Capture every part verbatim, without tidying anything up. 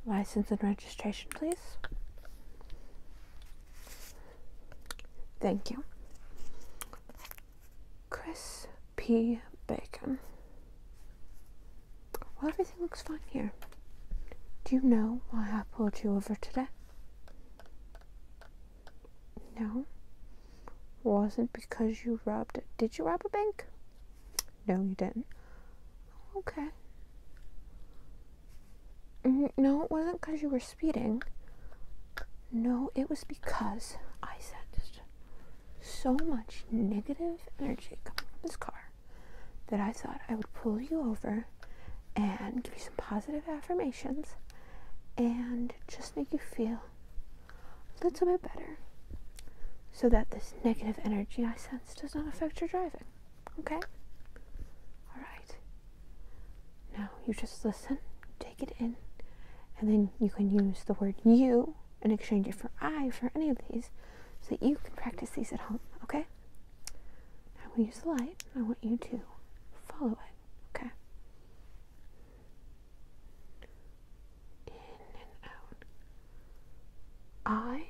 License and registration, please. Thank you. Chris P. Bacon. Well, everything looks fine here. Do you know why I pulled you over today? No. Wasn't because you robbed it. Did you rob a bank? No, you didn't. Okay. No, it wasn't because you were speeding. No, it was because I sensed so much negative energy coming from this car that I thought I would pull you over and give you some positive affirmations and just make you feel a little bit better so that this negative energy I sense does not affect your driving. Okay? Alright. Now you just listen, take it in, and then you can use the word you and exchange it for I for any of these so that you can practice these at home, okay? Now we use the light. I want you to follow it, okay? In and out. I.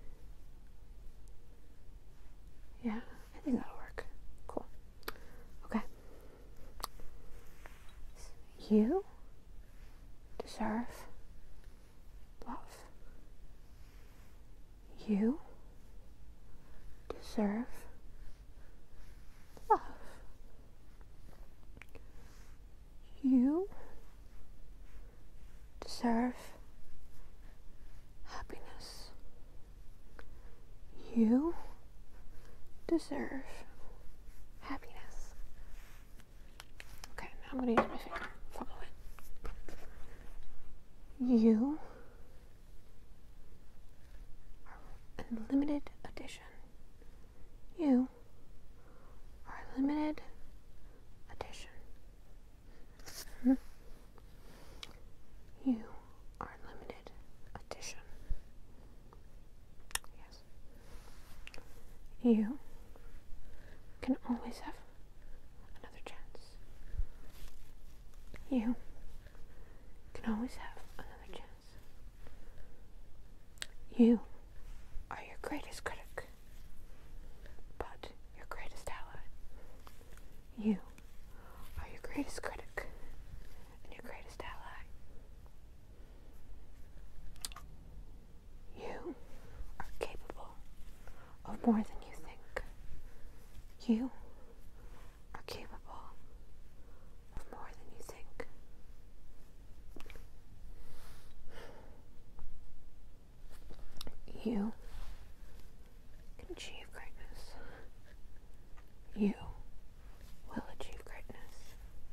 Yeah, I think that'll work. Cool. Okay. You deserve love. You deserve love. You deserve happiness. You deserve happiness. Okay, now I'm going to use my finger. Follow it. You are a limited edition. You are a limited edition. Hmm? You are a limited edition. Yes. You can always have another chance. You can always have another chance. You are your greatest critic, but your greatest ally. You are your greatest critic and your greatest ally. You are capable of more than you think. You are capable of more than you think. You can achieve greatness. You will achieve greatness.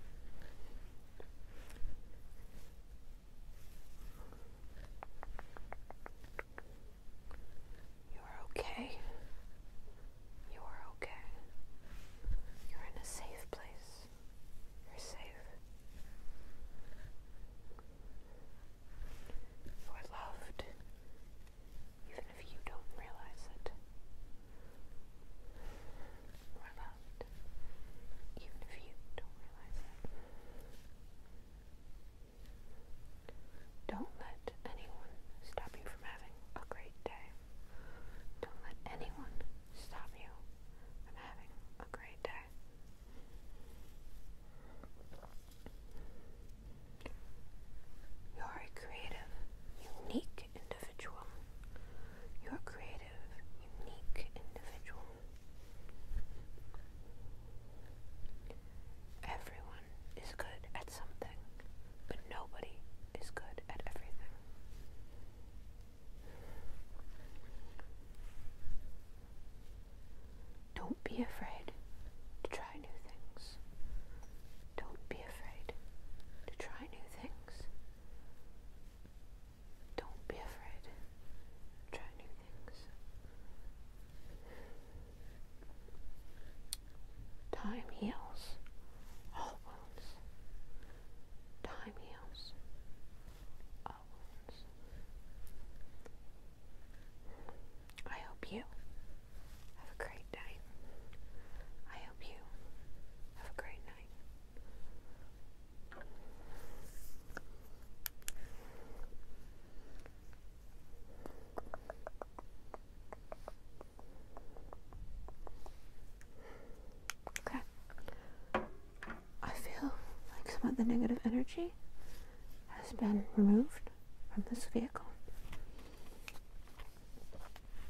You are okay. You are okay. You're in a safe place. You're safe. You are loved, even if you don't realize it. You are loved, even if you don't realize it. Don't let anyone stop you from having a great day. Don't let anyone stop you from having a great day. You're a creative, unique individual. You're a creative, unique individual. Everyone is good at something, but nobody is good at everything. Don't be afraid to try new things. Don't be afraid to try new things. Don't be afraid to try new things. Time heals all wounds. Time heals all wounds. I hope you have a great day. that the negative energy has been removed from this vehicle.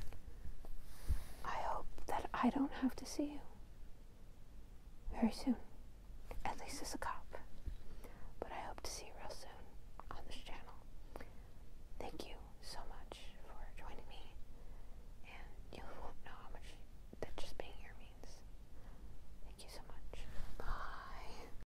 I hope that I don't have to see you very soon.